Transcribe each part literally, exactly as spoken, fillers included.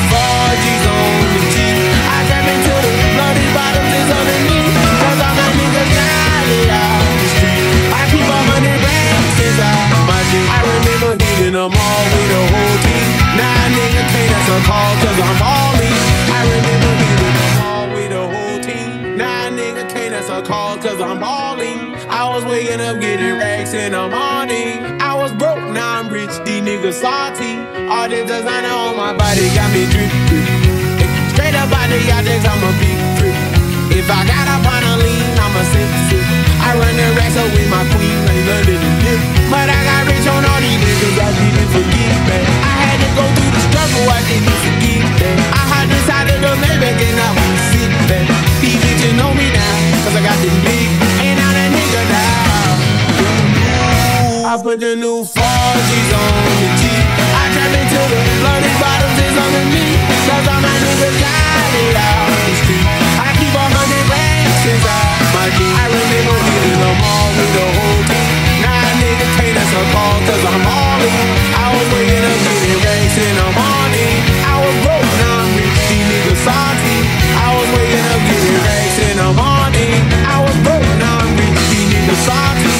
four G's on the G. I trap into the bloody bottoms is underneath. Cause all my niggas got it out the street. I keep a hundred racks inside my jeans. I remember hitting them all with the whole team. Nah, nigga can't answer a call cause I'm all in. I remember hitting them all with the whole team. Nah, nigga can't answer a call cause I'm all in. I was waking up getting racks in the morning. I was broke, now I'm rich, these niggas salty. All this designer on my body got me drip, drip. Straight up out the objects, I'm a big trip. If I got up on a lean, I'm a sip, sip. I run the racks up with my queen, like London and dip. But I got rich on all these niggas, I didn't forget that. I had to go through the struggle, I didn't forget that. I had decided to make back and I was sick back. These bitches know me now, cause I got this big. Ain't out a nigga now. I put the new four G's on the G. I trap into the bloody bottoms is underneath. Cause all my niggas got it out the street. I keep a hundred racks inside my jeans. I remember hitting them all with the whole team. Nah, nigga can't answer a call cause I'm all in. I was waking up getting racks in the morning. I was broke, now I'm rich, these niggas salty. I was waking up getting racks in the morning. I was broke, now I'm rich, these niggas salty.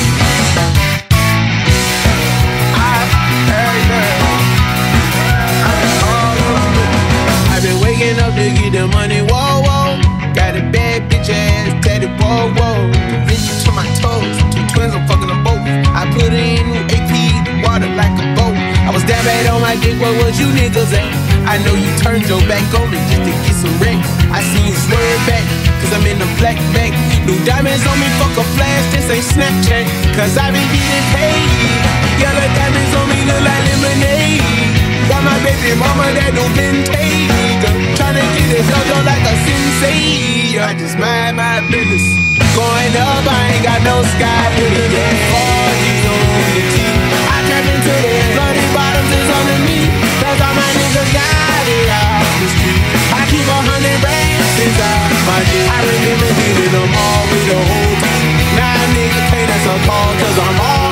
Waking up to get the money, whoa, whoa. Got a bad bitch ass, tatted, whoa, whoa. Bitch to my toes, two twins, I'm fucking them both. I put in new A P, water like a boat. I was that bad on my dick, what was you niggas at? I know you turned your back on me just to get some wreck. I see you swerve back, cause I'm in the black bag. New diamonds on me, fuck a flash, this ain't Snapchat. Cause I been getting paid. Yellow diamonds on me look like lemonade. Got my baby mama that do vintage. Tryna get this dojo like a sensei. I just mind my business. Going up, I ain't got no sky limit. four G's on the G. I trap into the bloody bottoms is underneath. Cause all my niggas got it out the street. I keep a hundred racks inside my jeans. I remember hitting them all with the whole team. Nah, nigga can't answer a call cause I'm all